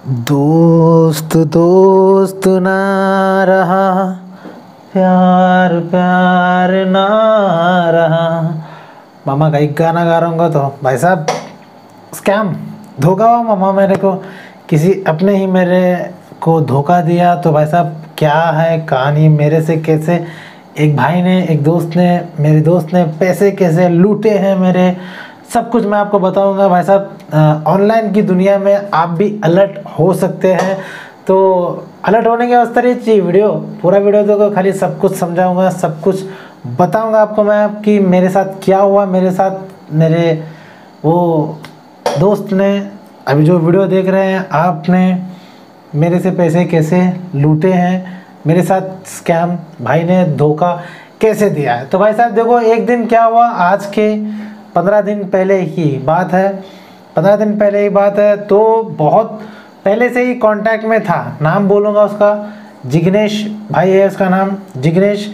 दोस्त दोस्त ना रहा, प्यार प्यार ना रहा। मामा का एक गाना गा रहा हूँ तो भाई साहब स्कैम धोखा हुआ मामा मेरे को, किसी अपने ही मेरे को धोखा दिया। तो भाई साहब क्या है कहानी, मेरे से कैसे एक भाई ने, एक दोस्त ने, मेरे दोस्त ने पैसे कैसे लूटे हैं मेरे, सब कुछ मैं आपको बताऊंगा भाई साहब। ऑनलाइन की दुनिया में आप भी अलर्ट हो सकते हैं, तो अलर्ट होने के वास्ते चाहिए वीडियो, पूरा वीडियो देखो, खाली सब कुछ समझाऊंगा, सब कुछ बताऊंगा आपको मैं कि मेरे साथ क्या हुआ। मेरे साथ मेरे वो दोस्त ने, अभी जो वीडियो देख रहे हैं आपने, मेरे से पैसे कैसे लूटे हैं, मेरे साथ स्कैम भाई ने धोखा कैसे दिया है। तो भाई साहब देखो, एक दिन क्या हुआ, आज के 15 दिन पहले ही बात है, 15 दिन पहले ही बात है। तो बहुत पहले से ही कांटेक्ट में था, नाम बोलूँगा उसका, जिग्नेश भाई है उसका नाम, जिग्नेश,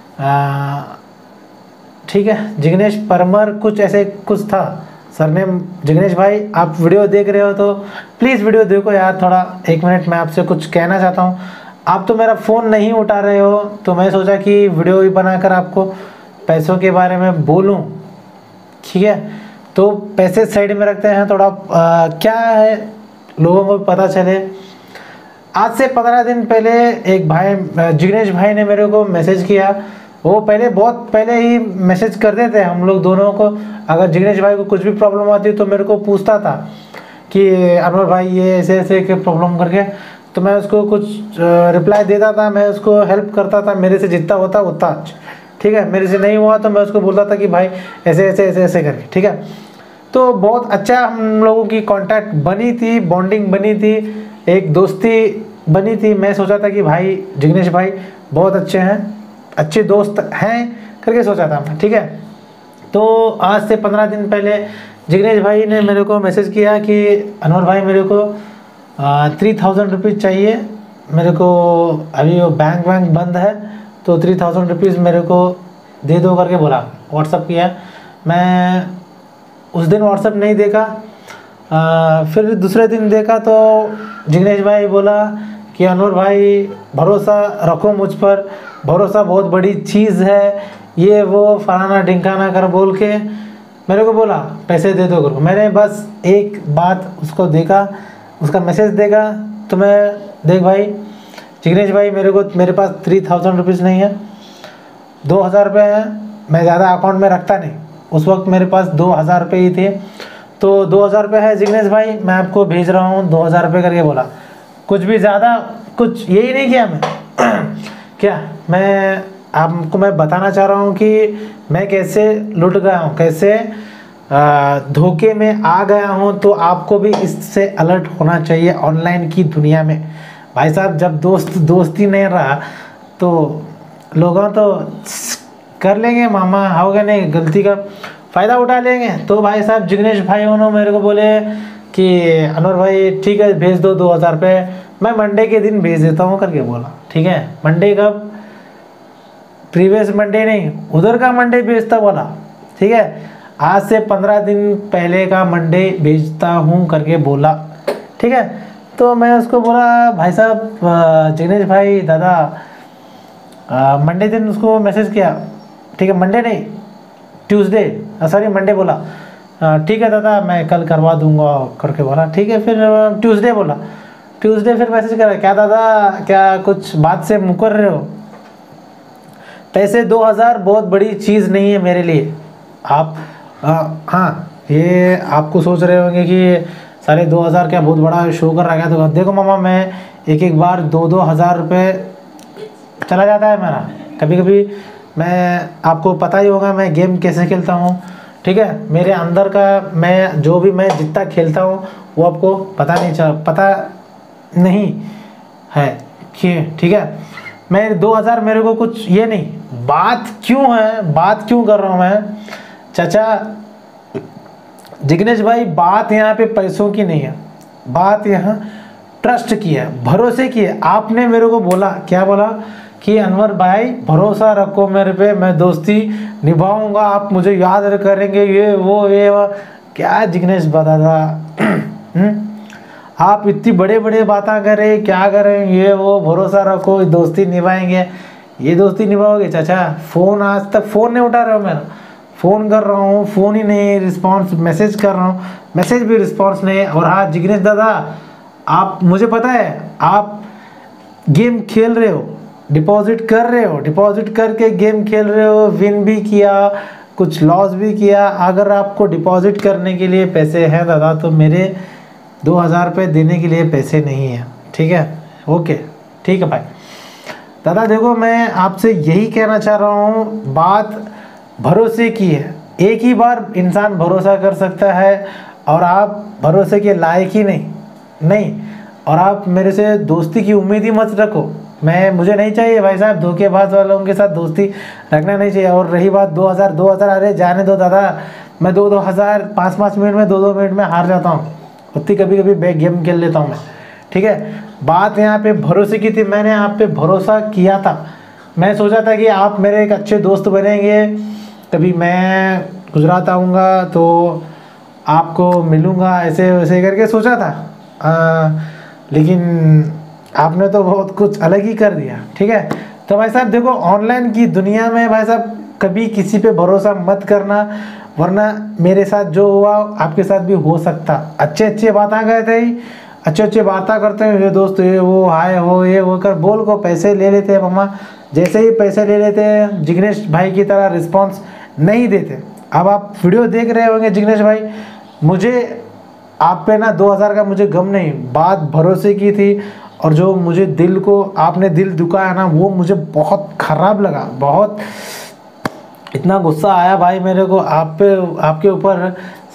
ठीक है, जिग्नेश परमर कुछ ऐसे कुछ था सरनेम। जिग्नेश भाई आप वीडियो देख रहे हो तो प्लीज़ वीडियो देखो यार, थोड़ा 1 मिनट मैं आपसे कुछ कहना चाहता हूँ। आप तो मेरा फ़ोन नहीं उठा रहे हो, तो मैं सोचा कि वीडियो ही बनाकर आपको पैसों के बारे में बोलूँ, ठीक है। तो पैसे साइड में रखते हैं, थोड़ा क्या है लोगों को पता चले। आज से 15 दिन पहले एक भाई, जिग्नेश भाई ने मेरे को मैसेज किया। वो पहले बहुत पहले ही मैसेज करते थे हम लोग दोनों को, अगर जिग्नेश भाई को कुछ भी प्रॉब्लम आती तो मेरे को पूछता था कि अनवर भाई ये ऐसे ऐसे के प्रॉब्लम करके, तो मैं उसको कुछ रिप्लाई देता था, मैं उसको हेल्प करता था, मेरे से जितना होता उतना, ठीक है। मेरे से नहीं हुआ तो मैं उसको बोलता था कि भाई ऐसे ऐसे ऐसे ऐसे करके, ठीक है। तो बहुत अच्छा हम लोगों की कांटेक्ट बनी थी, बॉन्डिंग बनी थी, एक दोस्ती बनी थी। मैं सोचा था कि भाई जिग्नेश भाई बहुत अच्छे हैं, अच्छे दोस्त हैं करके सोचा था मैं, ठीक है। तो आज से 15 दिन पहले जिग्नेश भाई ने मेरे को मैसेज किया कि अनवर भाई मेरे को 3000 रुपीज़ चाहिए मेरे को, अभी वो बैंक बंद है, तो 3000 रुपीज़ मेरे को दे दो करके बोला, व्हाट्सअप किया। मैं उस दिन व्हाट्सअप नहीं देखा, फिर दूसरे दिन देखा तो जिग्नेश भाई बोला कि अनवर भाई भरोसा रखो मुझ पर, भरोसा बहुत बड़ी चीज़ है, ये वो फलाना ढिंकाना कर बोल के मेरे को बोला पैसे दे दो करो। मैंने बस एक बात उसको देखा, उसका मैसेज देखा, तो मैं देख भाई जिग्नेश भाई मेरे पास 3000 रुपीज़ नहीं है, 2000 रुपये है, मैं ज़्यादा अकाउंट में रखता नहीं, उस वक्त मेरे पास 2000 रुपये ही थे। तो 2000 रुपये है जिग्नेश भाई, मैं आपको भेज रहा हूँ 2000 रुपये करके बोला। कुछ भी ज़्यादा कुछ यही नहीं किया मैं क्या, मैं आपको मैं बताना चाह रहा हूँ कि मैं कैसे लुट गया हूँ, कैसे धोखे में आ गया हूँ। तो आपको भी इससे अलर्ट होना चाहिए ऑनलाइन की दुनिया में। भाई साहब जब दोस्ती नहीं रहा तो लोगों तो कर लेंगे, मामा होगा नहीं, गलती का फ़ायदा उठा लेंगे। तो भाई साहब जिग्नेश भाई उन्होंने मेरे को बोले कि अनवर भाई ठीक है भेज दो 2000 रुपये, मैं मंडे के दिन भेज देता हूँ करके बोला, ठीक है। मंडे का प्रीवियस मंडे नहीं, उधर का मंडे भेजता बोला, ठीक है। आज से 15 दिन पहले का मंडे भेजता हूँ करके बोला, ठीक है। तो मैं उसको बोला भाई साहब जिग्नेश भाई दादा, मंडे दिन उसको मैसेज किया, ठीक है, मंडे नहीं ट्यूसडे, सॉरी मंडे बोला, ठीक है दादा मैं कल करवा दूंगा करके बोला, ठीक है। फिर ट्यूसडे बोला, ट्यूसडे फिर मैसेज करा, क्या दादा क्या कुछ बात से मुकर रहे हो, पैसे 2000 बहुत बड़ी चीज़ नहीं है मेरे लिए। आप हाँ ये आपको सोच रहे होंगे कि सारे 2000 क्या बहुत बड़ा शो कर रहा है। तो देखो मामा, मैं एक बार 2-2 हज़ार रुपये चला जाता है मेरा कभी कभी। मैं आपको पता ही होगा मैं गेम कैसे खेलता हूँ, ठीक है। मेरे अंदर का मैं जो भी मैं जितना खेलता हूँ वो आपको पता नहीं है कि, ठीक है। मैं 2000 मेरे को कुछ ये नहीं, बात क्यों कर रहा हूँ मैं चाचा जिग्नेश भाई, बात यहाँ पे पैसों की नहीं है, बात यहाँ ट्रस्ट की है, भरोसे की है। आपने मेरे को बोला, क्या बोला कि अनवर भाई भरोसा रखो मेरे पे, मैं दोस्ती निभाऊंगा, आप मुझे याद करेंगे, ये वो क्या जिग्नेश बता था आप इतनी बड़े बड़े बातें करें, क्या करें, ये वो, भरोसा रखो, दोस्ती निभाएंगे। ये दोस्ती निभाओगे चाचा? फ़ोन आज तक फ़ोन नहीं उठा रहे हो मेरा, फ़ोन कर रहा हूँ, फ़ोन ही नहीं रिस्पॉन्स, मैसेज कर रहा हूँ, मैसेज भी रिस्पॉन्स नहीं। और हाँ जिग्नेश दादा, आप, मुझे पता है आप गेम खेल रहे हो, डिपॉजिट कर रहे हो, डिपॉजिट करके गेम खेल रहे हो, विन भी किया, कुछ लॉस भी किया। अगर आपको डिपॉजिट करने के लिए पैसे हैं दादा, तो मेरे 2000 रुपये देने के लिए पैसे नहीं है, ठीक है? ओके, ठीक है भाई। दादा देखो, मैं आपसे यही कहना चाह रहा हूँ, बात भरोसे की है। एक ही बार इंसान भरोसा कर सकता है, और आप भरोसे के लायक ही नहीं। और आप मेरे से दोस्ती की उम्मीद ही मत रखो। मुझे नहीं चाहिए भाई साहब, धोखेबाज वालों के साथ दोस्ती रखना नहीं चाहिए। और रही बात 2000, अरे जाने दो दादा, मैं 2000 5 मिनट में 2 मिनट में हार जाता हूँ, उतनी कभी कभी बैक गेम खेल लेता हूँ मैं, ठीक है? बात यहाँ पे भरोसे की थी, मैंने आप पे भरोसा किया था। मैं सोचा था कि आप मेरे एक अच्छे दोस्त बनेंगे, कभी मैं गुजरात आऊँगा तो आपको मिलूँगा, ऐसे वैसे करके सोचा था। लेकिन आपने तो बहुत कुछ अलग ही कर दिया, ठीक है? तो भाई साहब देखो, ऑनलाइन की दुनिया में भाई साहब कभी किसी पे भरोसा मत करना, वरना मेरे साथ जो हुआ आपके साथ भी हो सकता। अच्छे बातें कहते ही, अच्छे बातें करते हैं, ये दोस्त, ये वो, हाय हो, ये वो कर बोल को पैसे ले लेते हैं मामा। जैसे ही पैसे ले लेते हैं, जिग्नेश भाई की तरह रिस्पॉन्स नहीं देते। अब आप वीडियो देख रहे होंगे जिग्नेश भाई, मुझे आप पे ना 2000 का मुझे गम नहीं, बात भरोसे की थी। और जो मुझे दिल को आपने दिल दुखाया ना, वो मुझे बहुत ख़राब लगा, बहुत इतना गुस्सा आया भाई मेरे को आप पे, आपके ऊपर।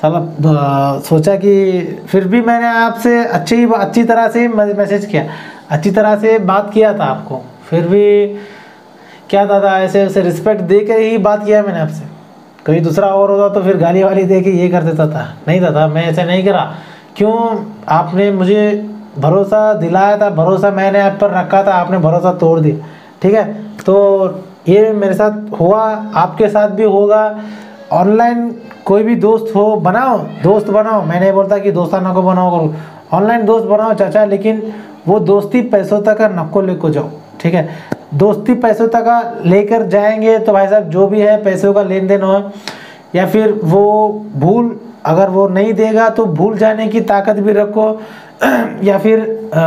साला सोचा कि फिर भी मैंने आपसे अच्छी तरह से मैसेज किया, अच्छी तरह से बात किया था आपको, फिर भी क्या दादा, ऐसे रिस्पेक्ट दे कर ही बात किया मैंने आपसे। कोई दूसरा और होता तो फिर गाली वाली दे के ये कर देता था। नहीं दादा, मैं ऐसे नहीं करा। क्यों? आपने मुझे भरोसा दिलाया था, भरोसा मैंने आप पर रखा था, आपने भरोसा तोड़ दिया, ठीक है? तो ये मेरे साथ हुआ, आपके साथ भी होगा। ऑनलाइन कोई भी दोस्त हो, बनाओ, दोस्त बनाओ, मैं नहीं बोलता कि दोस्ताना को बनाओ करो, ऑनलाइन दोस्त बनाओ चाचा, लेकिन वो दोस्ती पैसों तक का नको लेको जाओ, ठीक है? दोस्ती पैसों तक का लेकर जाएंगे तो भाई साहब जो भी है पैसों का लेन देन हो, या फिर वो अगर वो नहीं देगा तो भूल जाने की ताकत भी रखो, या फिर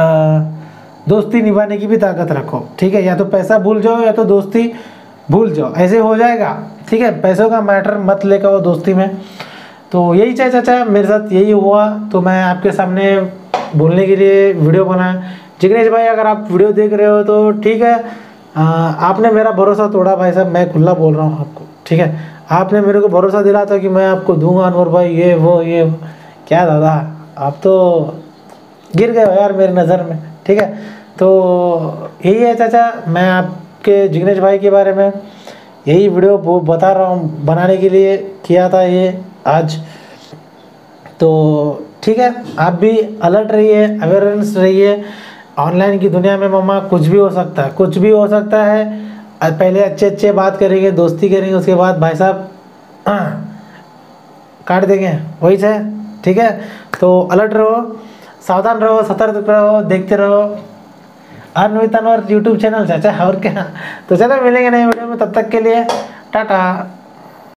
दोस्ती निभाने की भी ताकत रखो, ठीक है? या तो पैसा भूल जाओ या तो दोस्ती भूल जाओ, ऐसे हो जाएगा, ठीक है? पैसों का मैटर मत लेकर वो दोस्ती में। तो यही चाहे चाचा, मेरे साथ यही हुआ, तो मैं आपके सामने बोलने के लिए वीडियो बनाया। जिग्नेश भाई अगर आप वीडियो देख रहे हो तो ठीक है, आपने मेरा भरोसा तोड़ा भाई साहब, मैं खुला बोल रहा हूँ आपको, ठीक है? आपने मेरे को भरोसा दिला था कि मैं आपको दूंगा अनवर भाई, ये वो क्या दादा, आप तो गिर गए हो यार मेरी नज़र में, ठीक है? तो यही है चाचा, मैं आपके जिग्नेश भाई के बारे में यही वीडियो बता रहा हूँ, बनाने के लिए किया था ये आज। तो ठीक है, आप भी अलर्ट रहिए, अवेयरनेस रहिए। ऑनलाइन की दुनिया में मम्मा कुछ भी हो सकता है, कुछ भी हो सकता है। पहले अच्छे बात करेंगे, दोस्ती करेंगे, उसके बाद भाई साहब काट देंगे, वही है, ठीक है? तो अलर्ट रहो, सावधान रहो, सतर्क रहो, देखते रहो अनवित अनवर यूट्यूब चैनल चाचा, और क्या। तो चलो मिलेंगे नए वीडियो में, तब तक के लिए टाटा।